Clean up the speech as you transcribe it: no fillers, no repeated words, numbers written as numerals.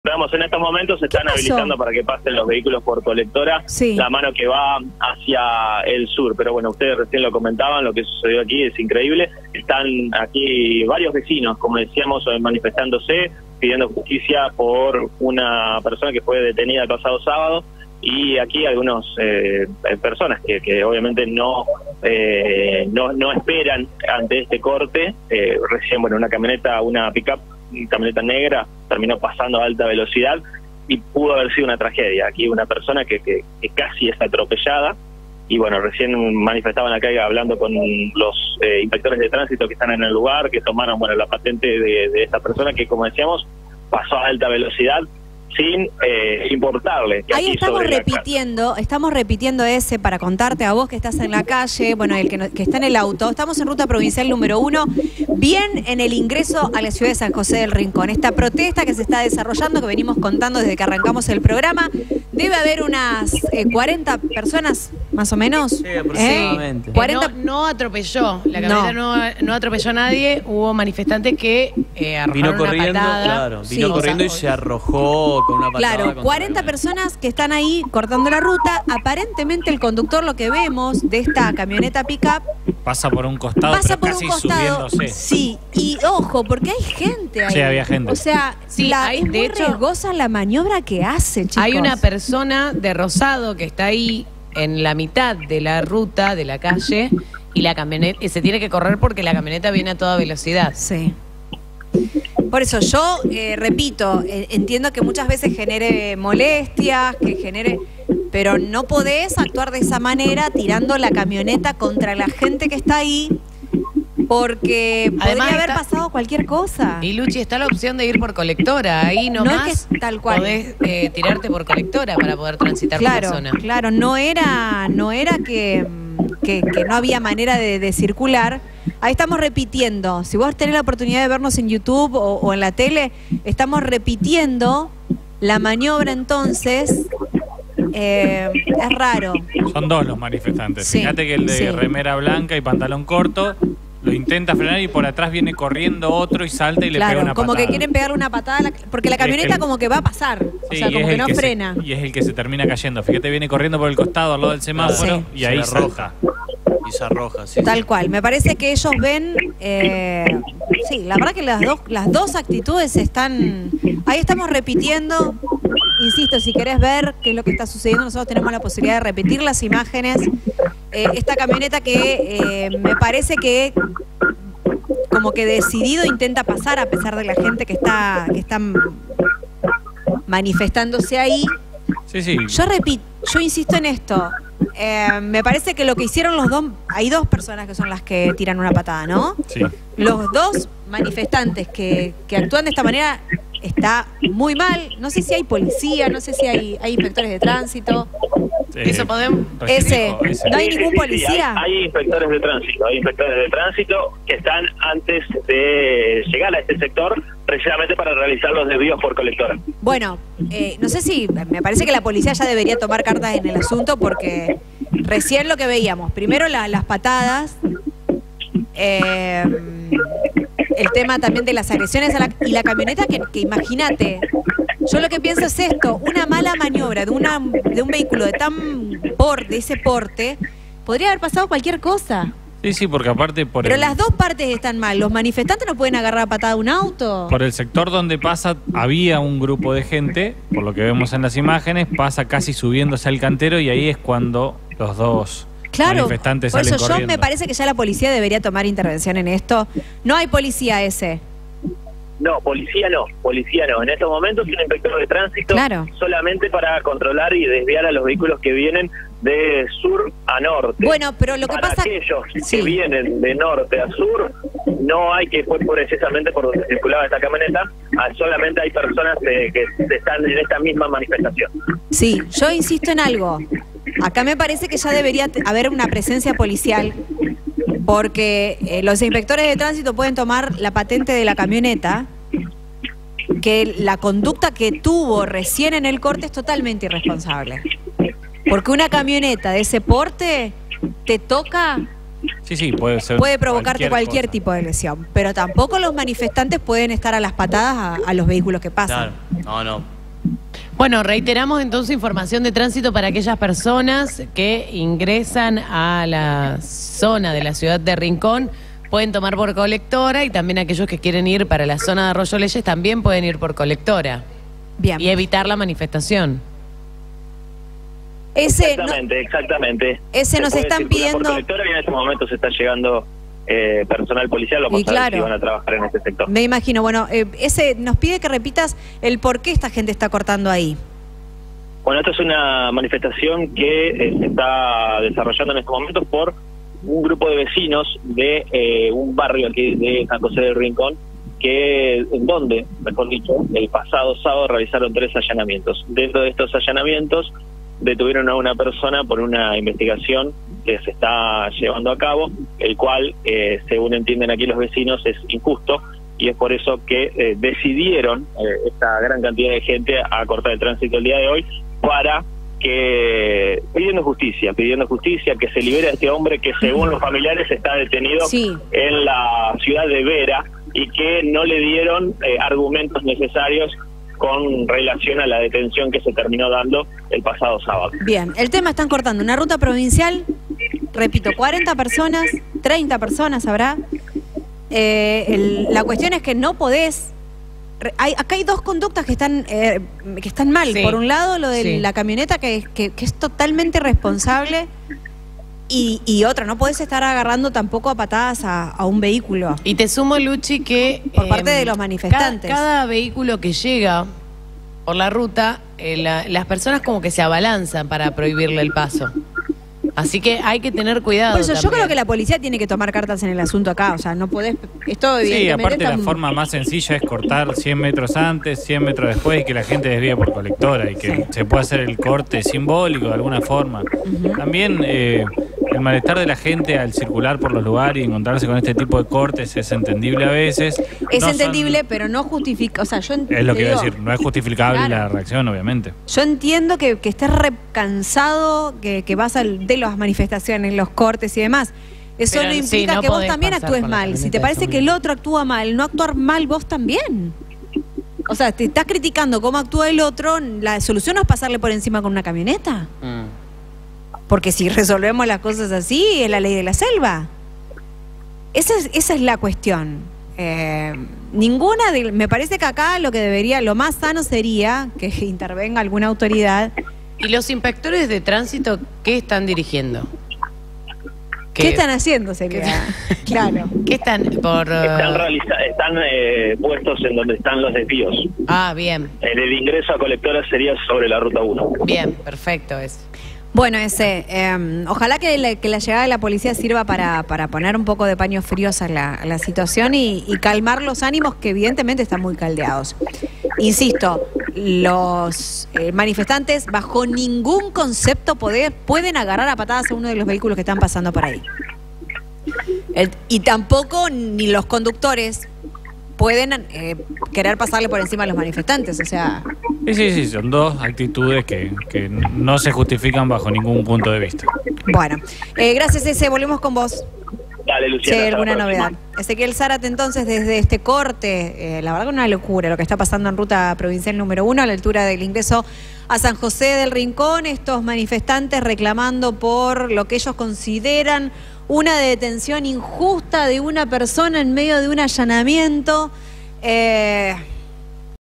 Veamos, en estos momentos se están habilitando para que pasen los vehículos por colectora, la mano que va hacia el sur. Pero bueno, ustedes recién lo comentaban, lo que sucedió aquí es increíble. Están aquí varios vecinos, como decíamos, manifestándose, pidiendo justicia por una persona que fue detenida el pasado sábado. Y aquí algunas personas que obviamente no esperan ante este corte. Recién, bueno, una camioneta, una pick-up, camioneta negra, terminó pasando a alta velocidad y pudo haber sido una tragedia. Aquí una persona que casi es atropellada. Y bueno, recién manifestaban acá hablando con los inspectores de tránsito que están en el lugar, que tomaron, bueno, la patente de esta persona que, como decíamos, pasó a alta velocidad sin importarle. Ahí estamos repitiendo ese para contarte a vos que estás en la calle, bueno, el que está en el auto. Estamos en ruta provincial número 1, bien en el ingreso a la ciudad de San José del Rincón. Esta protesta que se está desarrollando, que venimos contando desde que arrancamos el programa, debe haber unas 40 personas, más o menos. Sí, aproximadamente. 40... No atropelló, la camioneta no atropelló a nadie. Hubo manifestantes que arrojaron vino corriendo, una patada. claro, vino corriendo y se arrojó con una patada. Claro, 40 personas que están ahí cortando la ruta. Aparentemente el conductor, lo que vemos de esta camioneta pick-up, pasa por un costado, casi subiéndose. Sí, y ojo, porque hay gente ahí. Sí, había gente. O sea, sí, es muy riesgosa la maniobra que hace, chicos. Hay una persona de rosado que está ahí en la mitad de la ruta, de la calle, y la camioneta se tiene que correr porque la camioneta viene a toda velocidad. Sí. Por eso yo, repito, entiendo que muchas veces genere molestias, pero no podés actuar de esa manera tirando la camioneta contra la gente que está ahí, porque además podría haber pasado cualquier cosa. Y Luchi, está la opción de ir por colectora, ahí nomás. No es que tal cual. Podés tirarte por colectora para poder transitar la zona. Claro, no era que no había manera de circular. Ahí estamos repitiendo. Si vos tenés la oportunidad de vernos en YouTube o en la tele, estamos repitiendo la maniobra. Entonces es raro. Son dos los manifestantes. Sí, Fíjate que el de remera blanca y pantalón corto lo intenta frenar y por atrás viene corriendo otro y salta y le pega una patada. Como que quieren pegarle una patada, porque la camioneta como que va a pasar, o sea, como que no frena. Y es el que se termina cayendo. Fíjate, viene corriendo por el costado al lado del semáforo y ahí salta. Y se arroja, sí. Tal cual. Me parece que ellos ven... sí, la verdad que las dos actitudes están... Ahí estamos repitiendo. Insisto, si querés ver qué es lo que está sucediendo, nosotros tenemos la posibilidad de repetir las imágenes. Esta camioneta que me parece que como que decidido intenta pasar a pesar de la gente que está manifestándose ahí. Sí, sí. Yo insisto en esto. Me parece que lo que hicieron los dos, hay dos personas que son las que tiran una patada, ¿no? Sí. Los dos manifestantes que actúan de esta manera está muy mal. No sé si hay policía, no sé si hay inspectores de tránsito. Eso podemos... ¿No hay ningún policía? Hay inspectores de tránsito que están antes de llegar a este sector precisamente para realizar los desvíos por colectora. Bueno, no sé si, me parece que la policía ya debería tomar cartas en el asunto, porque recién lo que veíamos, primero las patadas, el tema también de las agresiones y la camioneta que imagínate, yo lo que pienso es esto, una mala maniobra de un vehículo de ese porte, podría haber pasado cualquier cosa. Sí, sí, porque aparte Pero las dos partes están mal. Los manifestantes no pueden agarrar a patada un auto. Por el sector donde pasa había un grupo de gente, por lo que vemos en las imágenes, pasa casi subiéndose al cantero y ahí es cuando los dos manifestantes salen corriendo. Yo me parece que ya la policía debería tomar intervención en esto. No hay policía ese. No, policía no. En estos momentos un inspector de tránsito solamente para controlar y desviar a los vehículos que vienen de sur a norte. Bueno, pero lo que pasa... aquellos que vienen de norte a sur, no hay que ir precisamente por donde circulaba esta camioneta, solamente hay personas que están en esta misma manifestación. Sí, yo insisto en algo. Acá me parece que ya debería haber una presencia policial, porque los inspectores de tránsito pueden tomar la patente de la camioneta, que la conducta que tuvo recién en el corte es totalmente irresponsable. Porque una camioneta de ese porte te toca Sí, puede ser. Puede provocarte cualquier tipo de lesión, pero tampoco los manifestantes pueden estar a las patadas a los vehículos que pasan. Claro, no. Bueno, reiteramos entonces información de tránsito para aquellas personas que ingresan a la zona de la ciudad de Rincón. Pueden tomar por colectora, y también aquellos que quieren ir para la zona de Arroyo Leyes también pueden ir por colectora. Bien. Y evitar la manifestación. Exactamente. Ese nos están pidiendo. Por colectora, y en este momento se está llegando personal policial, vamos a ver si van a trabajar en este sector. Me imagino. Bueno, ese nos pide que repitas el por qué esta gente está cortando ahí. Bueno, esto es una manifestación que se está desarrollando en estos momentos por un grupo de vecinos de un barrio aquí de San José del Rincón, en donde, mejor dicho, el pasado sábado realizaron 3 allanamientos. Dentro de estos allanamientos detuvieron a una persona por una investigación que se está llevando a cabo, el cual, según entienden aquí los vecinos, es injusto, y es por eso que decidieron esta gran cantidad de gente a cortar el tránsito el día de hoy, para que pidiendo justicia, que se libere a este hombre que, según los familiares, está detenido en la ciudad de Vera, y que no le dieron argumentos necesarios con relación a la detención que se terminó dando el pasado sábado. Bien, el tema: están cortando una ruta provincial, repito, 40 personas, 30 personas habrá. La cuestión es que no podés. Acá hay 2 conductas que están mal. Por un lado, lo de la camioneta, que es totalmente irresponsable. Y otra, no podés estar agarrando tampoco a patadas a un vehículo. Y te sumo, Luchi, que por parte de los manifestantes. Cada vehículo que llega por la ruta, las personas como que se abalanzan para prohibirle el paso. Así que hay que tener cuidado. Por eso yo creo que la policía tiene que tomar cartas en el asunto acá. O sea, no podés. Esto evidentemente. Sí, aparte, la forma más sencilla es cortar 100 metros antes, 100 metros después, y que la gente desvíe por colectora, y que se pueda hacer el corte simbólico de alguna forma. También el malestar de la gente al circular por los lugares y encontrarse con este tipo de cortes es entendible a veces. Es entendible, pero no justifica. O sea, yo es lo que iba a decir, no es justificable la reacción, obviamente. Yo entiendo que estés cansado, que vas de las manifestaciones, los cortes y demás. Eso no implica que vos también actúes mal. Si te parece que el otro actúa mal, no actuar mal vos también. O sea, te estás criticando cómo actúa el otro, la solución no es pasarle por encima con una camioneta. Porque si resolvemos las cosas así, es la ley de la selva. Esa es la cuestión. Me parece que acá lo más sano sería que intervenga alguna autoridad. ¿Y los inspectores de tránsito qué están dirigiendo? ¿Qué están haciendo, sería? Claro. ¿Qué están por...? Están puestos en donde están los desvíos. Ah, bien. El ingreso a colectora sería sobre la ruta 1. Bien, perfecto eso. Bueno, ojalá que la llegada de la policía sirva para poner un poco de paños fríos a la situación y calmar los ánimos, que evidentemente están muy caldeados. Insisto, los manifestantes bajo ningún concepto pueden agarrar a patadas a uno de los vehículos que están pasando por ahí. Y tampoco ni los conductores pueden querer pasarle por encima a los manifestantes, o sea... Sí, son 2 actitudes que no se justifican bajo ningún punto de vista. Bueno, gracias, Ese, volvemos con vos. Dale, Luciana. Sí, alguna novedad. Ezequiel Zárate, entonces, desde este corte, la verdad que una locura lo que está pasando en ruta provincial número 1, a la altura del ingreso a San José del Rincón, estos manifestantes reclamando por lo que ellos consideran una detención injusta de una persona en medio de un allanamiento.